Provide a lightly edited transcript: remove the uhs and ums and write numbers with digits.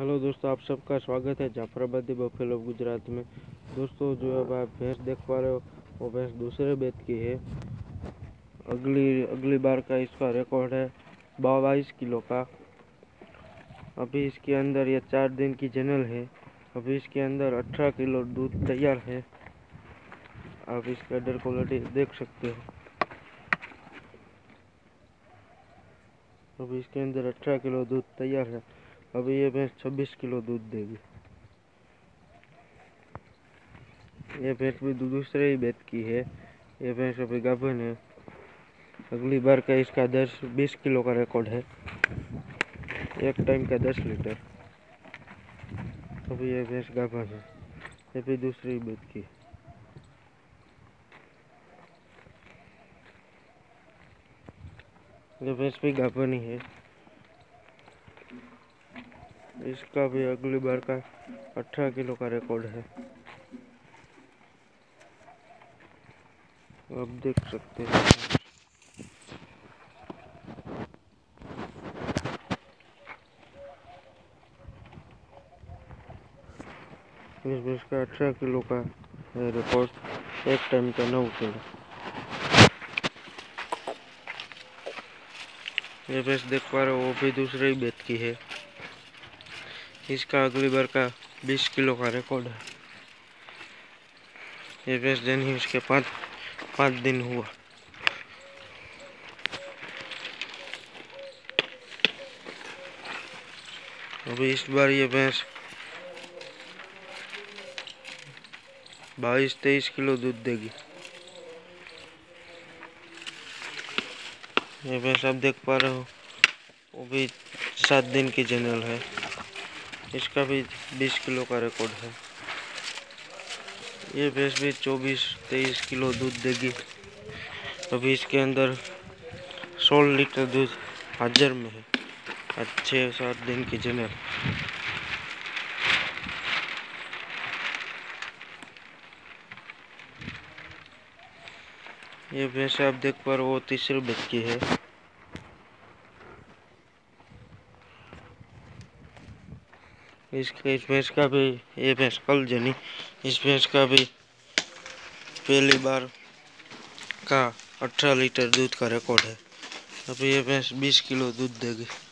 Hello दोस्तों, आप सबका स्वागत है जाफराबादी बफेलो गुजरात में। दोस्तों, जो अब आप भैंस देख पा रहे हो वो भैंस दूसरे बेत की है। अगली बार का इसका रिकॉर्ड है 22 किलो का। अभी इसके अंदर ये 4 दिन की जनल है। अभी इसके अंदर 18 किलो दूध तैयार है। आप इसका अडर क्वालिटी देख सकते हो। अभी इसके अंदर 18 किलो दूध तैयार है। अभी ये भैंस 26 किलो दूध देगी। ये भैंस भी दूसरे ही बेत की है। ये भैंस अभी गाभन है। अगली बार का इसका 10-20 किलो का रिकॉर्ड है, एक टाइम का 10 लीटर। अभी ये भैंस गाभन है। ये भी दूसरी बेत की। ये भैंस भी गाभन ही है। इसका भी अगली बार का 18 किलो का रिकॉर्ड है। आप देख सकते हैं। इस भैंस का 18 किलो का है रिकॉर्ड, एक टाइम का 9 किलो। ये भैंस देख पा रहे हो वो भी दूसरे ही बेत की है। इसका अगली बार का 20 किलो का रिकॉर्ड है। ये भैंस जनी उसके 5 दिन हुआ। अभी इस बार ये भैंस 22-23 किलो दूध देगी। ये भैंस आप देख पा रहे हो वो भी 7 दिन की जनरल है। इसका भी 20 किलो का रिकॉर्ड है। ये भैंस भी 24-23 किलो दूध देगी। अभी इसके अंदर 16 लीटर दूध हाजिर में है। 6-7 दिन की जनरल। ये भैंस आप देख पा रहे हो वो तीसरे बेत की है। इस भैंस का भी, ये भैंस कल जनी, इस भैंस का भी पहली बार का 18 लीटर दूध का रिकॉर्ड है। अभी ये भैंस 20 किलो दूध देगी।